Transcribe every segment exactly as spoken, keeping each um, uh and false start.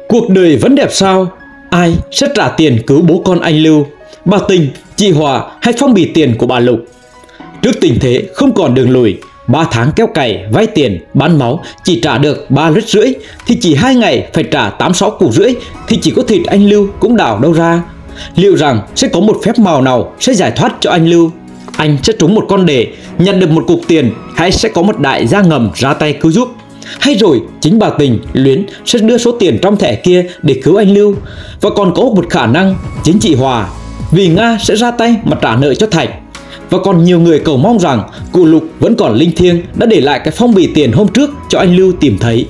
Cuộc đời vẫn đẹp sao? Ai sẽ trả tiền cứu bố con anh Lưu? Bà Tình, chị Hòa hay phong bì tiền của bà Lục? Trước tình thế không còn đường lùi, ba tháng kéo cày, vay tiền, bán máu chỉ trả được ba lít rưỡi, thì chỉ hai ngày phải trả tám sáu củ rưỡi, thì chỉ có thịt anh Lưu cũng đào đâu ra. Liệu rằng sẽ có một phép màu nào sẽ giải thoát cho anh Lưu? Anh sẽ trúng một con đề, nhận được một cục tiền, hay sẽ có một đại gia ngầm ra tay cứu giúp? Hay rồi chính bà Tình, Luyến sẽ đưa số tiền trong thẻ kia để cứu anh Lưu? Và còn có một khả năng chính chị Hòa, vì Nga sẽ ra tay mà trả nợ cho Thạch. Và còn nhiều người cầu mong rằng cụ Lục vẫn còn linh thiêng, đã để lại cái phong bì tiền hôm trước cho anh Lưu tìm thấy.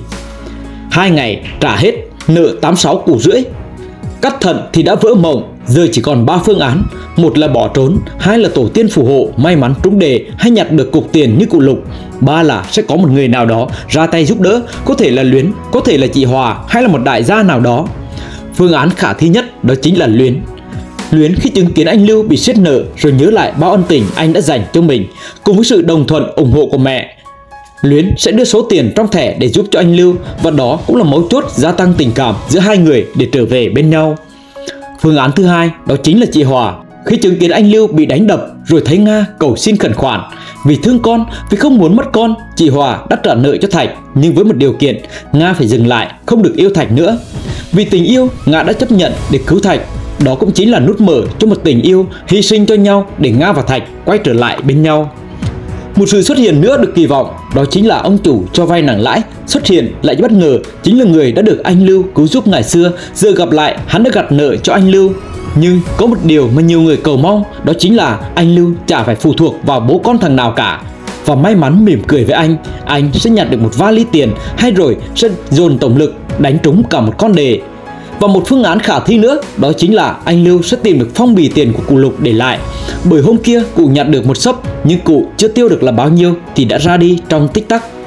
Hai ngày trả hết nợ tám sáu củ rưỡi. Cắt thận thì đã vỡ mộng, giờ chỉ còn ba phương án. Một là bỏ trốn, hai là tổ tiên phù hộ may mắn trúng đề hay nhặt được cục tiền như cụ Lục, ba là sẽ có một người nào đó ra tay giúp đỡ, có thể là Luyến, có thể là chị Hòa, hay là một đại gia nào đó. Phương án khả thi nhất đó chính là Luyến. Luyến khi chứng kiến anh Lưu bị siết nợ rồi nhớ lại bao ân tình anh đã dành cho mình, cùng với sự đồng thuận ủng hộ của mẹ, Luyến sẽ đưa số tiền trong thẻ để giúp cho anh Lưu, và đó cũng là mấu chốt gia tăng tình cảm giữa hai người để trở về bên nhau. Phương án thứ hai đó chính là chị Hòa. Khi chứng kiến anh Lưu bị đánh đập rồi thấy Nga cầu xin khẩn khoản vì thương con, vì không muốn mất con, chị Hòa đã trả nợ cho Thạch, nhưng với một điều kiện, Nga phải dừng lại, không được yêu Thạch nữa. Vì tình yêu, Nga đã chấp nhận để cứu Thạch. Đó cũng chính là nút mở cho một tình yêu hy sinh cho nhau để Nga và Thạch quay trở lại bên nhau. Một sự xuất hiện nữa được kỳ vọng đó chính là ông chủ cho vay nặng lãi xuất hiện lại bất ngờ, chính là người đã được anh Lưu cứu giúp ngày xưa, giờ gặp lại hắn đã gặt nợ cho anh Lưu. Nhưng có một điều mà nhiều người cầu mong, đó chính là anh Lưu chả phải phụ thuộc vào bố con thằng nào cả, và may mắn mỉm cười với anh, anh sẽ nhận được một vali tiền, hay rồi sẽ dồn tổng lực đánh trúng cả một con đề. Và một phương án khả thi nữa đó chính là anh Lưu sẽ tìm được phong bì tiền của cụ Lục để lại, bởi hôm kia cụ nhận được một xấp nhưng cụ chưa tiêu được là bao nhiêu thì đã ra đi trong tích tắc.